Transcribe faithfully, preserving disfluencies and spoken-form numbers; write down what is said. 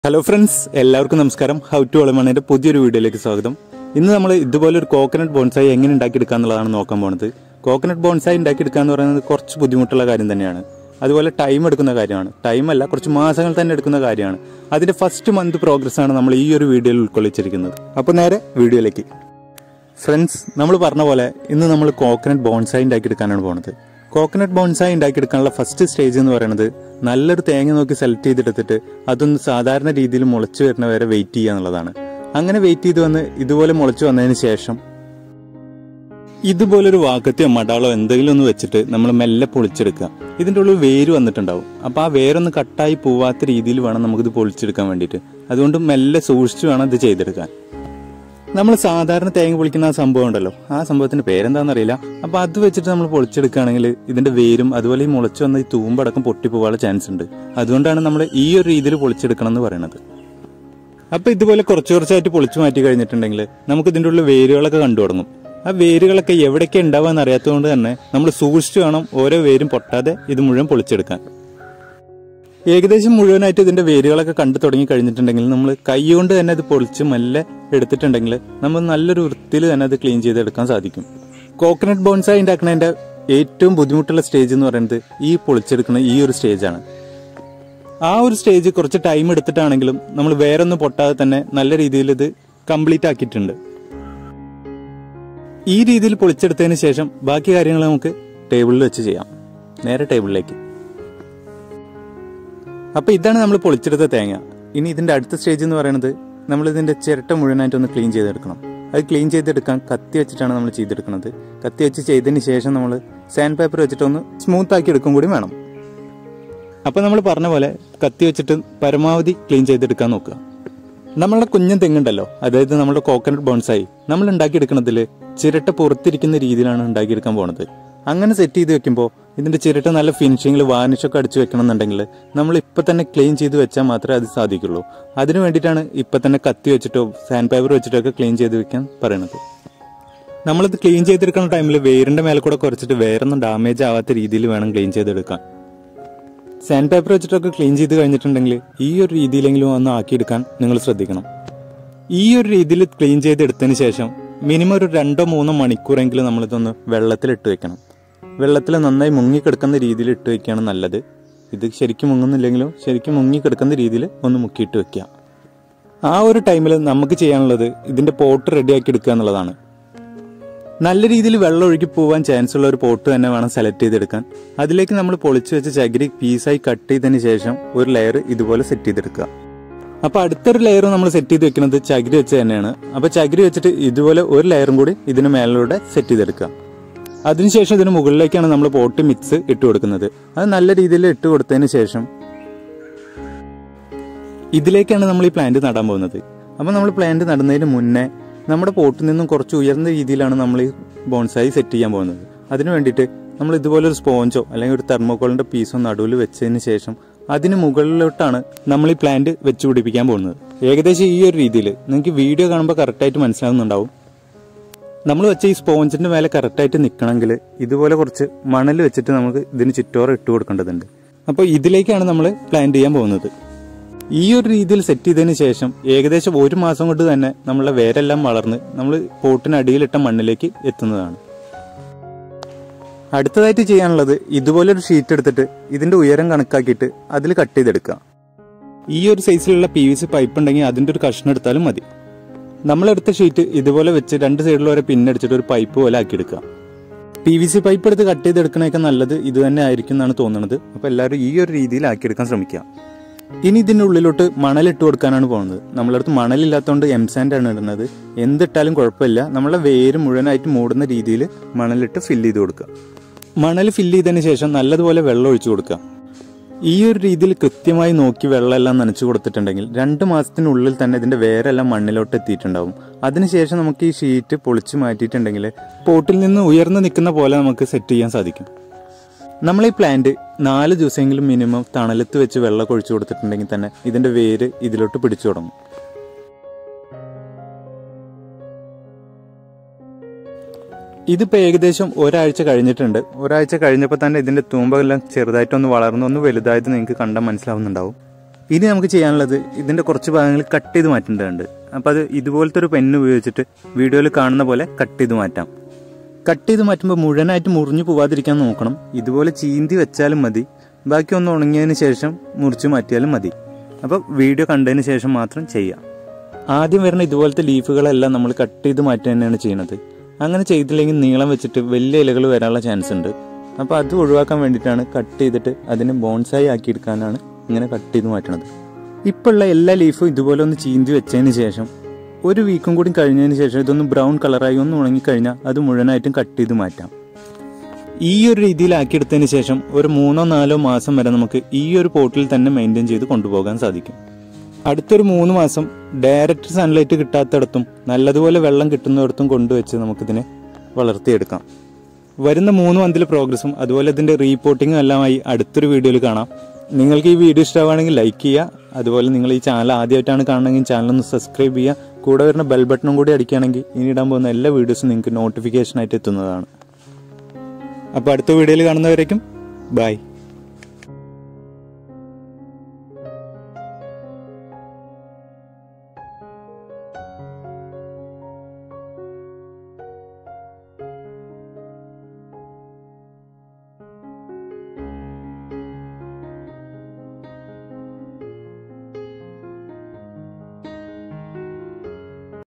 Hello friends, എല്ലാവർക്കും നമസ്കാരം. How to വളമണിന്റെ പുതിയൊരു വീഡിയോയിലേക്ക് സ്വാഗതം. ഇന്ന് നമ്മൾ ഇതുപോലെ ഒരു കോക്കനട്ട് ബോൺസായി എങ്ങനെ ഉണ്ടാക്കിയെടുക്കുക എന്നുള്ളതാണ് നോക്കാൻ പോകുന്നത്. കോക്കനട്ട് ബോൺസായി ഉണ്ടാക്കിയെടുക്കുക എന്ന് പറയുന്നത് കുറച്ച് ബുദ്ധിമുട്ടുള്ള കാര്യം തന്നെയാണ്. അതുപോലെ ടൈം എടുക്കുന്ന കാര്യമാണ്. ടൈമല്ല, കുറച്ച് മാസങ്ങൾ തന്നെ എടുക്കുന്ന കാര്യമാണ്. അതിന്റെ ഫസ്റ്റ് മന്ത് പ്രോഗ്രസ് ആണ് നമ്മൾ ഈ ഒരു വീഡിയോയിൽ ഉൾക്കൊള്ളിച്ചിരിക്കുന്നത്. അപ്പോൾ നേരെ വീഡിയോയിലേക്ക്. ഫ്രണ്ട്സ്, നമ്മൾ പറഞ്ഞ പോലെ ഇന്ന് നമ്മൾ കോക്കനട്ട് ബോൺസായി ഉണ്ടാക്കിയെടുക്കാനാണ് പോകുന്നത്. കോക്കനട്ട് ബോൺസായി ഉണ്ടാക്കിയെടുക്കാനുള്ള ഫസ്റ്റ് സ്റ്റേജ് എന്ന് പറയുന്നത് നല്ലൊരു തേങ്ങ നോക്കി സെലക്ട് ചെയ്തെടുത്തിട്ട് അതൊന്ന് സാധാരണ രീതിയിൽ മുളച്ചു വരുന്ന വരെ വെയിറ്റ് ചെയ്യുക എന്നുള്ളതാണ്. അങ്ങനെ വെയിറ്റ് ചെയ്ത് വന്ന് ഇതുപോലെ മുളച്ചു വന്നതിന് ശേഷം ഇതുപോലൊരു വാക്കത്തിയോ മടാളോ എന്തെങ്കിലും ഒന്ന് വെച്ചിട്ട് നമ്മൾ മെല്ലെ പൊളിച്ചെടുക്കുക. ഇതിൻ്റെ ഉള്ളിൽ വേര് വന്നിട്ടുണ്ടാവും. അപ്പോൾ ആ വേരൊന്ന് കട്ടായി പോവാത്ത രീതിയിൽ വേണം നമുക്കിത് പൊളിച്ചെടുക്കാൻ വേണ്ടിയിട്ട്. അതുകൊണ്ട് മെല്ലെ സൂക്ഷിച്ച് വേണം ഇത് ചെയ്തെടുക്കാൻ. നമ്മൾ സാധാരണ തേങ്ങ പൊളിക്കുന്ന ആ സംഭവം ഉണ്ടല്ലോ, ആ സംഭവത്തിന്റെ പേരെന്താണെന്നറിയില്ല. അപ്പൊ അത് വെച്ചിട്ട് നമ്മൾ പൊളിച്ചെടുക്കുകയാണെങ്കിൽ ഇതിന്റെ വേരും അതുപോലെ ഈ മുളച്ചു വന്ന ഈ തൂമ്പടക്കം പൊട്ടിപ്പോകാനുള്ള ചാൻസ് ഉണ്ട്. അതുകൊണ്ടാണ് നമ്മൾ ഈ ഒരു രീതിയിൽ പൊളിച്ചെടുക്കണം എന്ന് പറയുന്നത്. അപ്പൊ ഇതുപോലെ കുറച്ച് കുറച്ചായിട്ട് പൊളിച്ചു മാറ്റി കഴിഞ്ഞിട്ടുണ്ടെങ്കിൽ നമുക്ക് ഇതിന്റെ ഉള്ളിൽ വേരുകളൊക്കെ കണ്ടു തുടങ്ങും. ആ വേരുകളൊക്കെ എവിടേക്ക് ഉണ്ടാവാന്ന് അറിയാത്തതുകൊണ്ട് തന്നെ നമ്മൾ സൂക്ഷിച്ചു വേണം ഓരോ വേരും പൊട്ടാതെ ഇത് മുഴുവൻ പൊളിച്ചെടുക്കാൻ. ഏകദേശം മുഴുവനായിട്ട് ഇതിന്റെ വേരുകളൊക്കെ കണ്ടു തുടങ്ങി കഴിഞ്ഞിട്ടുണ്ടെങ്കിൽ നമ്മൾ കൈ കൊണ്ട് തന്നെ അത് പൊളിച്ച് മെല്ലെ എടുത്തിട്ടുണ്ടെങ്കിൽ നമ്മൾ നല്ലൊരു വൃത്തിയിൽ തന്നെ അത് ക്ലീൻ ചെയ്തെടുക്കാൻ സാധിക്കും. കോക്കനട്ട് ബോൺസായി ഉണ്ടാക്കുന്നതിന്റെ ഏറ്റവും ബുദ്ധിമുട്ടുള്ള സ്റ്റേജ് എന്ന് പറയുന്നത് ഈ പൊളിച്ചെടുക്കുന്ന ഈ ഒരു സ്റ്റേജാണ്. ആ ഒരു സ്റ്റേജ് കുറച്ച് ടൈം എടുത്തിട്ടാണെങ്കിലും നമ്മൾ വേറൊന്നും പൊട്ടാതെ തന്നെ നല്ല രീതിയിൽ ഇത് കംപ്ലീറ്റ് ആക്കിയിട്ടുണ്ട്. ഈ രീതിയിൽ പൊളിച്ചെടുത്തതിന് ശേഷം ബാക്കി കാര്യങ്ങൾ നമുക്ക് ടേബിളിൽ വെച്ച് ചെയ്യാം. നേരെ ടേബിളിലേക്ക്. അപ്പൊ ഇതാണ് നമ്മൾ പൊളിച്ചെടുത്ത തേങ്ങ. ഇനി ഇതിന്റെ അടുത്ത സ്റ്റേജ് എന്ന് പറയുന്നത് നമ്മൾ ഇതിന്റെ ചിരട്ട മുഴുവനായിട്ട് ഒന്ന് ക്ലീൻ ചെയ്തെടുക്കണം. അത് ക്ലീൻ ചെയ്തെടുക്കാൻ കത്തി വെച്ചിട്ടാണ് നമ്മൾ ചെയ്തെടുക്കുന്നത്. കത്തി വെച്ച് ചെയ്തതിന് ശേഷം നമ്മൾ സാൻഡ് പേപ്പർ വെച്ചിട്ട് ഒന്ന് സ്മൂത്ത് ആക്കി എടുക്കും കൂടി വേണം. അപ്പൊ നമ്മൾ പറഞ്ഞ പോലെ കത്തി വെച്ചിട്ട് പരമാവധി ക്ലീൻ ചെയ്തെടുക്കാൻ നോക്കുക. നമ്മളുടെ കുഞ്ഞൻ തെങ്ങുണ്ടല്ലോ, അതായത് നമ്മുടെ കോക്കനട്ട് ബോൺസായി നമ്മൾ ഉണ്ടാക്കിയെടുക്കുന്നതിൽ ചിരട്ട പുറത്തിരിക്കുന്ന രീതിയിലാണ് ഉണ്ടാക്കിയെടുക്കാൻ പോണത്. അങ്ങനെ സെറ്റ് ചെയ്ത് വെക്കുമ്പോൾ ഇതിന്റെ ചിരട്ട നല്ല ഫിനിഷിങ്ങിൽ വാർണിഷൊക്കെ അടിച്ചു വെക്കണം എന്നുണ്ടെങ്കിൽ നമ്മൾ ഇപ്പൊ തന്നെ ക്ലീൻ ചെയ്ത് വെച്ചാൽ മാത്രമേ അത് സാധിക്കുള്ളൂ. അതിനു വേണ്ടിയിട്ടാണ് ഇപ്പൊ തന്നെ കത്തി വെച്ചിട്ടോ സാൻഡ് പേപ്പർ വെച്ചിട്ടോ ഒക്കെ ക്ലീൻ ചെയ്ത് വെക്കാൻ പറയുന്നത്. നമ്മളിത് ക്ലീൻ ചെയ്തെടുക്കുന്ന ടൈമിൽ വേരിന്റെ മേലെ കൂടെ കുറച്ചിട്ട് വേറൊന്നും ഡാമേജ് ആവാത്ത രീതിയിൽ വേണം ക്ലീൻ ചെയ്തെടുക്കാൻ. സാൻഡ് പേപ്പർ വെച്ചിട്ടൊക്കെ ക്ലീൻ ചെയ്ത് കഴിഞ്ഞിട്ടുണ്ടെങ്കിൽ ഈ ഒരു രീതിയിലെങ്കിലും ഒന്ന് ആക്കിയെടുക്കാൻ നിങ്ങൾ ശ്രദ്ധിക്കണം. ഈ ഒരു രീതിയിൽ ക്ലീൻ ചെയ്തെടുത്തതിന് ശേഷം മിനിമം ഒരു രണ്ടോ മൂന്നോ മണിക്കൂറെങ്കിലും നമ്മളിതൊന്ന് വെള്ളത്തിലിട്ട് വെക്കണം. വെള്ളത്തിൽ നന്നായി മുങ്ങിക്കിടക്കുന്ന രീതിയിൽ ഇട്ട് വെക്കുകയാണ് നല്ലത്. ഇത് ശരിക്കും മുങ്ങുന്നില്ലെങ്കിലും ശരിക്കും മുങ്ങിക്കിടക്കുന്ന രീതിയിൽ ഒന്ന് മുക്കിയിട്ട് വെക്കുക. ആ ഒരു ടൈമിൽ നമുക്ക് ചെയ്യാനുള്ളത് ഇതിന്റെ പോട്ട് റെഡിയാക്കി എടുക്കുക എന്നുള്ളതാണ്. നല്ല രീതിയിൽ വെള്ളം ഒഴുകി പോകാൻ ചാൻസ് ഉള്ള ഒരു പോട്ട് തന്നെ വേണം സെലക്ട് ചെയ്തെടുക്കാൻ. അതിലേക്ക് നമ്മൾ പൊളിച്ചു വെച്ച ചകിരി പീസായി കട്ട് ചെയ്തതിന് ശേഷം ഒരു ലെയർ ഇതുപോലെ സെറ്റ് ചെയ്തെടുക്കുക. അപ്പൊ അടുത്തൊരു ലെയർ നമ്മൾ സെറ്റ് ചെയ്ത് വെക്കുന്നത് ചകിരി വെച്ച് തന്നെയാണ്. അപ്പൊ ചകിരി വെച്ചിട്ട് ഇതുപോലെ ഒരു ലെയറും കൂടി ഇതിന് മേലിലൂടെ സെറ്റ് ചെയ്തെടുക്കുക. അതിനുശേഷം ഇതിന് മുകളിലേക്കാണ് നമ്മൾ പോട്ട് മിക്സ് ഇട്ട് കൊടുക്കുന്നത്. അത് നല്ല രീതിയിൽ ഇട്ട് കൊടുത്തതിന് ശേഷം ഇതിലേക്കാണ് നമ്മൾ ഈ പ്ലാന്റ് നടാൻ പോകുന്നത്. അപ്പൊ നമ്മൾ പ്ലാന്റ് നടുന്നതിന് മുന്നേ നമ്മുടെ പോട്ടിൽ നിന്നും കുറച്ച് ഉയർന്ന രീതിയിലാണ് നമ്മൾ ഈ ബോൺസായി സെറ്റ് ചെയ്യാൻ പോകുന്നത്. അതിനു വേണ്ടിയിട്ട് നമ്മൾ ഇതുപോലെ ഒരു സ്പോഞ്ചോ അല്ലെങ്കിൽ ഒരു തെർമോക്കോളിന്റെ പീസോ നടുവിൽ വെച്ചതിന് ശേഷം അതിന് മുകളിലോട്ടാണ് നമ്മൾ ഈ പ്ലാന്റ് വെച്ച് പിടിപ്പിക്കാൻ പോകുന്നത്. ഏകദേശം ഈ ഒരു രീതിയിൽ നിങ്ങൾക്ക് വീഡിയോ കാണുമ്പോൾ കറക്റ്റായിട്ട് മനസ്സിലാവുന്നുണ്ടാവും. നമ്മൾ വെച്ച ഈ സ്പോഞ്ചിന്റെ മേലെ കറക്റ്റായിട്ട് നിൽക്കണമെങ്കിൽ ഇതുപോലെ കുറച്ച് മണൽ വെച്ചിട്ട് നമുക്ക് ഇതിന് ചുറ്റോറം ഇട്ട് കൊടുക്കേണ്ടതുണ്ട്. അപ്പോൾ ഇതിലേക്കാണ് നമ്മൾ പ്ലാന്റ് ചെയ്യാൻ പോകുന്നത്. ഈ ഒരു രീതിയിൽ സെറ്റ് ചെയ്തതിന് ശേഷം ഏകദേശം ഒരു മാസം കൊണ്ട് തന്നെ നമ്മളെ വേരെല്ലാം വളർന്ന് നമ്മൾ പോട്ടിനടിയിലിട്ട മണ്ണിലേക്ക് എത്തുന്നതാണ്. അടുത്തതായിട്ട് ചെയ്യാനുള്ളത് ഇതുപോലൊരു ഷീറ്റ് എടുത്തിട്ട് ഇതിന്റെ ഉയരം കണക്കാക്കിയിട്ട് അതിൽ കട്ട് ചെയ്തെടുക്കുക. ഈ ഒരു സൈസിലുള്ള പി വി സി പൈപ്പ് ഉണ്ടെങ്കിൽ അതിന്റെ ഒരു കഷ്ണം എടുത്താലും മതി. നമ്മളെടുത്ത ഷീറ്റ് ഇതുപോലെ വെച്ച് രണ്ട് സൈഡിൽ വരെ പിന്നടിച്ചിട്ട് ഒരു പൈപ്പ് പോലെ ആക്കിയെടുക്കുക. പി വി സി പൈപ്പ് എടുത്ത് കട്ട് ചെയ്തെടുക്കണേക്കാൾ നല്ലത് ഇത് തന്നെ ആയിരിക്കും എന്നാണ് തോന്നുന്നത്. അപ്പൊ എല്ലാവരും ഈ ഒരു രീതിയിൽ ആക്കിയെടുക്കാൻ ശ്രമിക്കുക. ഇനി ഇതിന്റെ ഉള്ളിലോട്ട് മണലിട്ട് കൊടുക്കാനാണ് പോകുന്നത്. നമ്മളടുത്ത് മണലില്ലാത്തതുകൊണ്ട് എം സാൻഡ് ആണ് ഇടുന്നത്. എന്തിട്ടാലും കുഴപ്പമില്ല, നമ്മളെ വേര് മുഴുവനായിട്ട് മൂടുന്ന രീതിയിൽ മണലിട്ട് ഫില്ല് ചെയ്ത് കൊടുക്കുക. മണൽ ഫില്ല് ചെയ്തതിന് ശേഷം നല്ലതുപോലെ വെള്ളം ഒഴിച്ചു കൊടുക്കുക. ഈ ഒരു രീതിയിൽ കൃത്യമായി നോക്കി വെള്ളമെല്ലാം നനച്ചു കൊടുത്തിട്ടുണ്ടെങ്കിൽ രണ്ട് മാസത്തിനുള്ളിൽ തന്നെ ഇതിന്റെ വേരെല്ലാം മണ്ണിലോട്ട് എത്തിയിട്ടുണ്ടാവും. അതിനുശേഷം നമുക്ക് ഈ ഷീറ്റ് പൊളിച്ചു മാറ്റിയിട്ടുണ്ടെങ്കിൽ പോട്ടിൽ നിന്ന് ഉയർന്നു നിൽക്കുന്ന പോലെ നമുക്ക് സെറ്റ് ചെയ്യാൻ സാധിക്കും. നമ്മൾ ഈ പ്ലാന്റ് നാല് ദിവസമെങ്കിലും മിനിമം തണലത്ത് വെച്ച് വെള്ളം ഒഴിച്ചു കൊടുത്തിട്ടുണ്ടെങ്കിൽ തന്നെ ഇതിന്റെ വേര് ഇതിലോട്ട് പിടിച്ചു തുടങ്ങും. ഇതിപ്പോൾ ഏകദേശം ഒരാഴ്ച കഴിഞ്ഞിട്ടുണ്ട്. ഒരാഴ്ച കഴിഞ്ഞപ്പോൾ തന്നെ ഇതിന്റെ തൂമ്പെല്ലാം ചെറുതായിട്ടൊന്ന് വളർന്നൊന്ന് വലുതായത് നിങ്ങൾക്ക് കണ്ടാൽ മനസ്സിലാവുന്നുണ്ടാവും. ഇനി നമുക്ക് ചെയ്യാനുള്ളത് ഇതിൻ്റെ കുറച്ച് ഭാഗങ്ങൾ കട്ട് ചെയ്ത് മാറ്റേണ്ടതുണ്ട്. അപ്പോൾ അത് ഇതുപോലത്തെ ഒരു പെന്ന് ഉപയോഗിച്ചിട്ട് വീഡിയോയിൽ കാണുന്ന പോലെ കട്ട് ചെയ്ത് മാറ്റാം. കട്ട് ചെയ്ത് മാറ്റുമ്പോൾ മുഴുവനായിട്ട് മുറിഞ്ഞു പോവാതിരിക്കാൻ നോക്കണം. ഇതുപോലെ ചീന്തി വെച്ചാലും മതി, ബാക്കി ഒന്ന് ഉണങ്ങിയതിന് ശേഷം മുറിച്ച് മാറ്റിയാലും മതി. അപ്പോൾ വീഡിയോ കണ്ടതിന് ശേഷം മാത്രം ചെയ്യാം. ആദ്യം വരുന്ന ഇതുപോലത്തെ ലീഫുകളെല്ലാം നമ്മൾ കട്ട് ചെയ്ത് മാറ്റുക തന്നെയാണ് ചെയ്യുന്നത്. അങ്ങനെ ചെയ്തില്ലെങ്കിൽ നീളം വെച്ചിട്ട് വലിയ ഇലകൾ വരാനുള്ള ചാൻസ് ഉണ്ട്. അപ്പോൾ അത് ഒഴിവാക്കാൻ വേണ്ടിയിട്ടാണ് കട്ട് ചെയ്തിട്ട് അതിനെ ബോൺസായി ആക്കിയെടുക്കാനാണ് ഇങ്ങനെ കട്ട് ചെയ്ത് മാറ്റണത്. ഇപ്പോൾ ഉള്ള എല്ലാ ലീഫും ഇതുപോലെ ഒന്ന് ചീന്തി വെച്ചതിന് ശേഷം ഒരു വീക്കും കൂടി കഴിഞ്ഞതിന് ശേഷം ഇതൊന്ന് ബ്രൗൺ കളറായി ഒന്ന് ഉണങ്ങിക്കഴിഞ്ഞാൽ അത് മുഴുവനായിട്ടും കട്ട് ചെയ്ത് മാറ്റാം. ഈ ഒരു രീതിയിലാക്കിയെടുത്തതിന് ശേഷം ഒരു മൂന്നോ നാലോ മാസം വരെ നമുക്ക് ഈ ഒരു പോട്ടിൽ തന്നെ മെയിൻറ്റെയിൻ ചെയ്ത് കൊണ്ടുപോകാൻ സാധിക്കും. അടുത്തൊരു മൂന്ന് മാസം ഡയറക്റ്റ് സൺലൈറ്റ് കിട്ടാത്തിടത്തും നല്ലതുപോലെ വെള്ളം കിട്ടുന്നിടത്തും കൊണ്ടുവച്ച് നമുക്കിതിനെ വളർത്തിയെടുക്കാം. വരുന്ന മൂന്ന് മന്തിലെ പ്രോഗ്രസ്സും അതുപോലെ ഇതിൻ്റെ റീപോർട്ടിങ്ങും എല്ലാമായി അടുത്തൊരു വീഡിയോയിൽ കാണാം. നിങ്ങൾക്ക് ഈ വീഡിയോ ഇഷ്ടമാണെങ്കിൽ ലൈക്ക് ചെയ്യുക. അതുപോലെ നിങ്ങൾ ഈ ചാനൽ ആദ്യമായിട്ടാണ് കാണണമെങ്കിൽ ചാനലൊന്ന് സബ്സ്ക്രൈബ് ചെയ്യുക. കൂടെ വരുന്ന ബെൽ ബട്ടണും കൂടി അടിക്കുകയാണെങ്കിൽ ഇനി ഇടാൻ പോകുന്ന എല്ലാ വീഡിയോസും നിങ്ങൾക്ക് നോട്ടിഫിക്കേഷനായിട്ട് എത്തുന്നതാണ്. അപ്പോൾ അടുത്ത വീഡിയോയിൽ കാണുന്നവരേക്കും ബൈ.